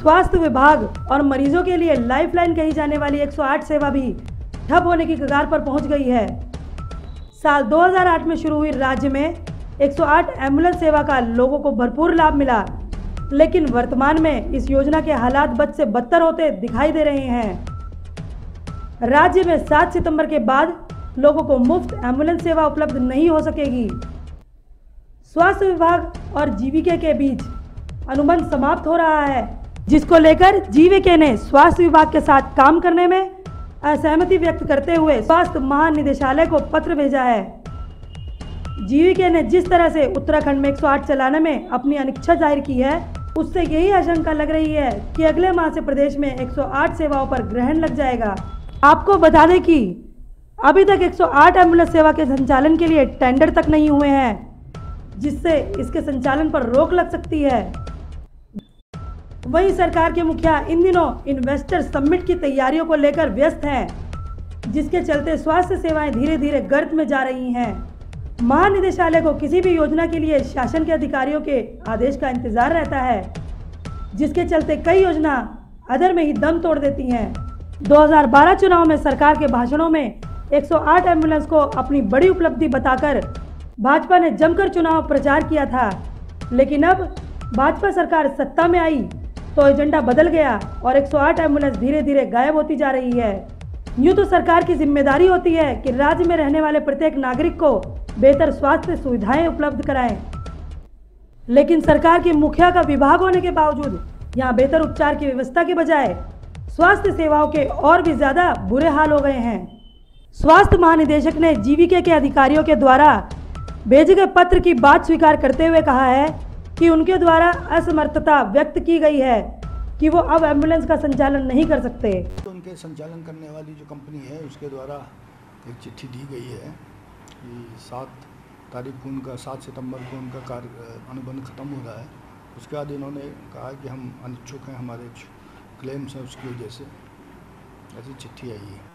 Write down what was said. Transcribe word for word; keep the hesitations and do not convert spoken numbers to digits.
स्वास्थ्य विभाग और मरीजों के लिए लाइफलाइन कही जाने वाली एक सौ आठ सेवा भी ठप होने की कगार पर पहुंच गई है। साल दो हज़ार आठ में शुरू हुई राज्य में एक सौ आठ एम्बुलेंस सेवा का लोगों को भरपूर लाभ मिला, लेकिन वर्तमान में इस योजना के हालात बद से बदतर होते दिखाई दे रहे हैं। राज्य में सात सितंबर के बाद लोगों को मुफ्त एम्बुलेंस सेवा उपलब्ध नहीं हो सकेगी। स्वास्थ्य विभाग और जीवीके के बीच अनुबंध समाप्त हो रहा है, जिसको लेकर जीवीके ने स्वास्थ्य विभाग के साथ काम करने में असहमति व्यक्त करते हुए स्वास्थ्य महानिदेशालय को पत्र भेजा है। जीवीके ने जिस तरह से उत्तराखंड में एक सौ आठ चलाने में अपनी अनिच्छा जाहिर की है, उससे यही आशंका लग रही है कि अगले माह से प्रदेश में एक सौ आठ सेवाओं पर ग्रहण लग जाएगा। आपको बता दें कि अभी तक एक सौ आठ एम्बुलेंस सेवा के संचालन के लिए टेंडर तक नहीं हुए हैं, जिससे इसके संचालन पर रोक लग सकती है। वहीं सरकार के मुखिया इन दिनों इन्वेस्टर समिट की तैयारियों को लेकर व्यस्त हैं, जिसके चलते स्वास्थ्य सेवाएं धीरे धीरे गर्त में जा रही हैं। महानिदेशालय को किसी भी योजना के लिए शासन के अधिकारियों के आदेश का इंतजार रहता है, जिसके चलते कई योजना अधर में ही दम तोड़ देती हैं। दो हज़ार बारह चुनाव में सरकार के भाषणों में एक सौ आठ एम्बुलेंस को अपनी बड़ी उपलब्धि बताकर भाजपा ने जमकर चुनाव प्रचार किया था, लेकिन अब भाजपा सरकार सत्ता में आई तो एजेंडा बदल गया और एक सौ आठ एम्बुलेंस धीरे धीरे गायब होती जा रही है। यूँ तो सरकार की जिम्मेदारी होती है कि राज्य में रहने वाले प्रत्येक नागरिक को बेहतर स्वास्थ्य सुविधाएं उपलब्ध कराएं, लेकिन सरकार के मुखिया का विभाग होने के बावजूद यहाँ बेहतर उपचार की व्यवस्था के बजाय स्वास्थ्य सेवाओं के और भी ज़्यादा बुरे हाल हो गए हैं। स्वास्थ्य महानिदेशक ने जीवीके के अधिकारियों के द्वारा भेजे गए पत्र की बात स्वीकार करते हुए कहा है कि उनके द्वारा असमर्थता व्यक्त की गई है कि वो अब एम्बुलेंस का संचालन नहीं कर सकते। तो उनके संचालन करने वाली जो कंपनी है उसके द्वारा एक चिट्ठी दी गई है कि सात तारीख को उनका सात सितंबर को उनका कार्य अनुबंध खत्म हो रहा है। उसके बाद इन्होंने कहा कि हम अनिच्छुक हैं, हमारे क्लेम्स हैं, उसकी वजह से ऐसी चिट्ठी आई है।